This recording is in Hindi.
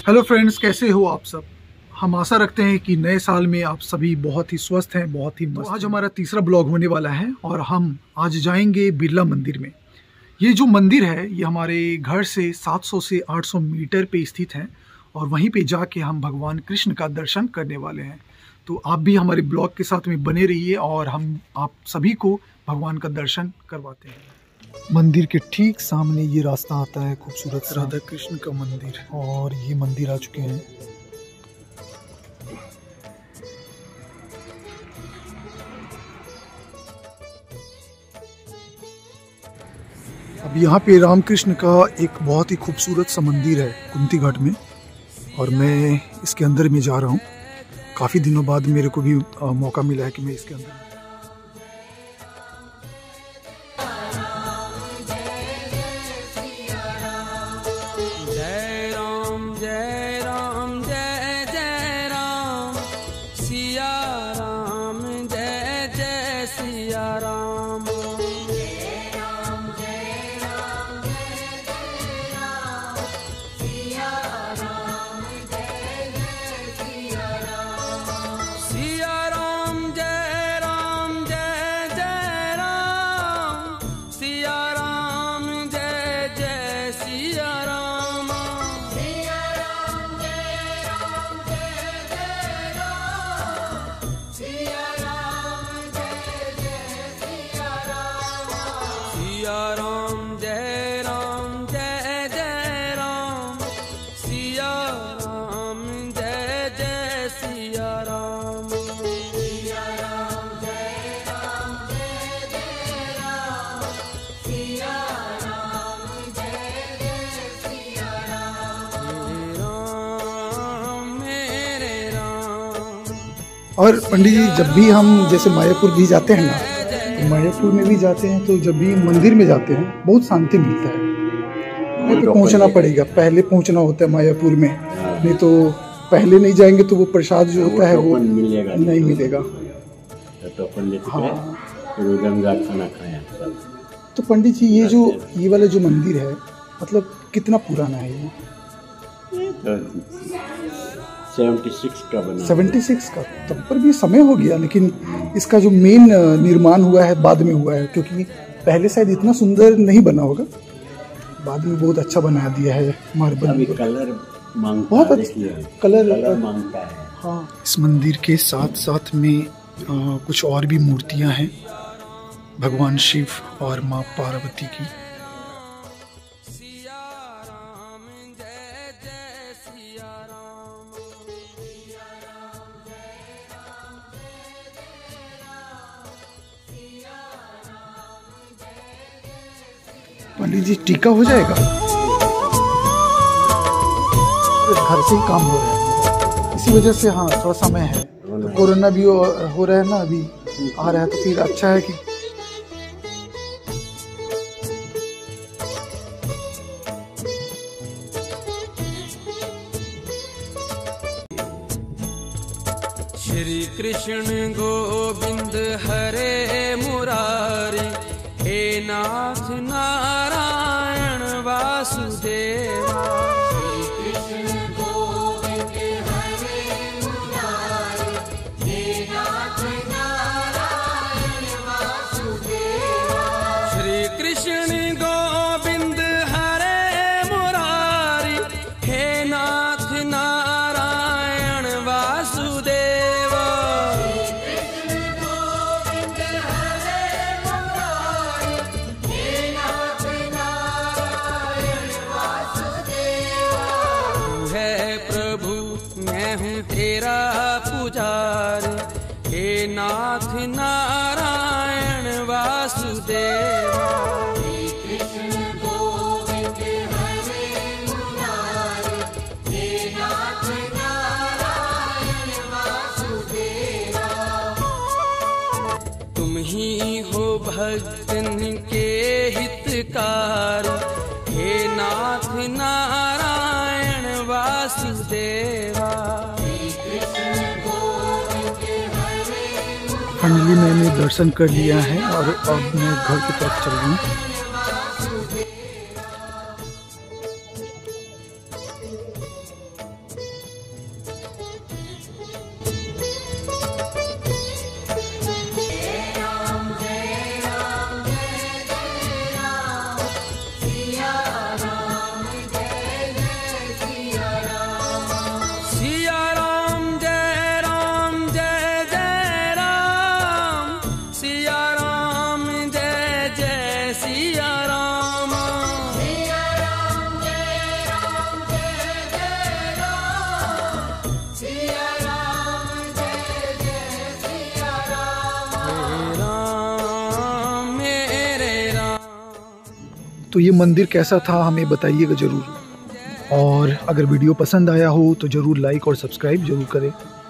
हेलो फ्रेंड्स, कैसे हो आप सब। हम आशा रखते हैं कि नए साल में आप सभी बहुत ही स्वस्थ हैं, बहुत ही मस्त। आज हमारा तीसरा ब्लॉग होने वाला है और हम आज जाएंगे बिरला मंदिर में। ये जो मंदिर है ये हमारे घर से 700 से 800 मीटर पे स्थित है और वहीं पे जाके हम भगवान कृष्ण का दर्शन करने वाले हैं। तो आप भी हमारे ब्लॉग के साथ में बने रहिए और हम आप सभी को भगवान का दर्शन करवाते हैं। मंदिर के ठीक सामने ये रास्ता आता है, खूबसूरत राधा कृष्ण का मंदिर, और ये मंदिर आ चुके हैं। अब यहाँ पे रामकृष्ण का एक बहुत ही खूबसूरत सा मंदिर है कुंती घाट में, और मैं इसके अंदर में जा रहा हूँ। काफ़ी दिनों बाद मेरे को भी मौका मिला है कि मैं इसके अंदर। और पंडित जी, जब भी हम जैसे मायापुर भी जाते हैं ना, तो मायापुर में भी जाते हैं तो जब भी मंदिर में जाते हैं बहुत शांति मिलता है। नहीं तो पहुंचना पड़ेगा, पहले पहुंचना होता है मायापुर में, नहीं तो पहले नहीं जाएंगे तो वो प्रसाद जो होता है वो नहीं मिलेगा। हाँ, तो पंडित जी ये वाला जो मंदिर है मतलब कितना पुराना है ये? 76 का बना। 76 का, तब पर भी समय हो गया। लेकिन इसका जो मेन निर्माण हुआ है बाद में हुआ है, क्योंकि पहले शायद इतना सुंदर नहीं बना होगा, बाद में बहुत अच्छा बना दिया है। मार्बल कलर मांगता, बहुत अच्छा कलर मांगता है। हाँ, इस मंदिर के साथ साथ में कुछ और भी मूर्तियां हैं भगवान शिव और माँ पार्वती की। पंडित जी, टीका हो जाएगा? घर से ही काम हो रहा है, इसी वजह से हाँ थोड़ा समय है। तो कोरोना भी हो रहा है ना, अभी आ रहा है, तो फिर अच्छा है कि श्री कृष्ण गोविंद हरे मुरारी, हे नाथ नारायण वासुदेवा। श्री कृष्ण गोविंद हरे मुरारी, हे नाथ नारायण वासुदेवा। श्री कृष्ण गोविंद हरे मुरारी, हे नाथ नारायण वासुदेवा। तेरा पुजार, हे नाथ नारायण वासुदेवा। श्री कृष्ण गोविंद हरे मुरारी, हे नाथ नारायण वासुदेवा। तुम ही हो भक्तन के हितकार, हे नाथ नारायण वासुदेवा। फाइनली मैंने दर्शन कर लिया है और अब मैं घर की तरफ चल रहा हूँ। तो ये मंदिर कैसा था हमें बताइएगा ज़रूर। और अगर वीडियो पसंद आया हो तो ज़रूर लाइक और सब्सक्राइब ज़रूर करें।